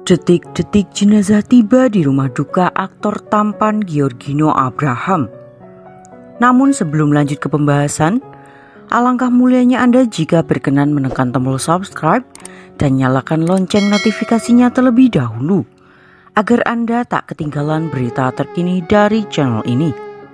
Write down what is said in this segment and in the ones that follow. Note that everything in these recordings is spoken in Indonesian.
Detik-detik jenazah tiba di rumah duka aktor tampan Giorgino Abraham. Namun sebelum lanjut ke pembahasan, alangkah mulianya Anda jika berkenan menekan tombol subscribe dan nyalakan lonceng notifikasinya terlebih dahulu, agar Anda tak ketinggalan berita terkini dari channel ini.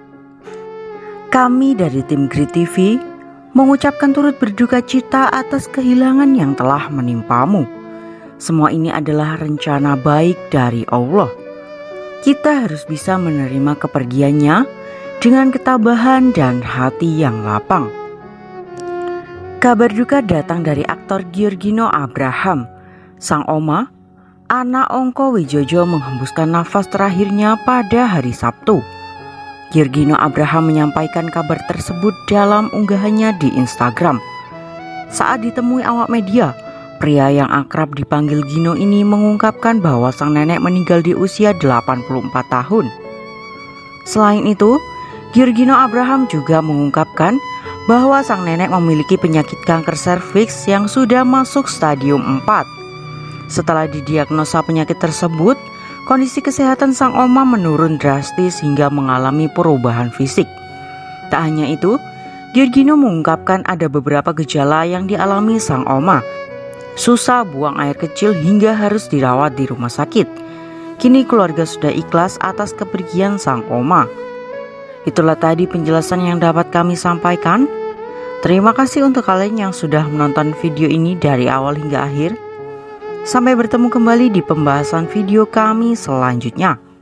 Kami dari tim Grit TV mengucapkan turut berduka cita atas kehilangan yang telah menimpamu. Semua ini adalah rencana baik dari Allah. Kita harus bisa menerima kepergiannya dengan ketabahan dan hati yang lapang. Kabar duka datang dari aktor Giorgino Abraham. Sang oma, Ana Ongko Wijojo, menghembuskan nafas terakhirnya pada hari Sabtu. Giorgino Abraham menyampaikan kabar tersebut dalam unggahannya di Instagram. Saat ditemui awak media, pria yang akrab dipanggil Gino ini mengungkapkan bahwa sang nenek meninggal di usia 84 tahun. Selain itu, Giorgino Abraham juga mengungkapkan bahwa sang nenek memiliki penyakit kanker serviks yang sudah masuk stadium 4. Setelah didiagnosa penyakit tersebut, kondisi kesehatan sang oma menurun drastis hingga mengalami perubahan fisik. Tak hanya itu, Giorgino mengungkapkan ada beberapa gejala yang dialami sang oma. Susah buang air kecil hingga harus dirawat di rumah sakit. Kini keluarga sudah ikhlas atas kepergian sang oma. Itulah tadi penjelasan yang dapat kami sampaikan. Terima kasih untuk kalian yang sudah menonton video ini dari awal hingga akhir. Sampai bertemu kembali di pembahasan video kami selanjutnya.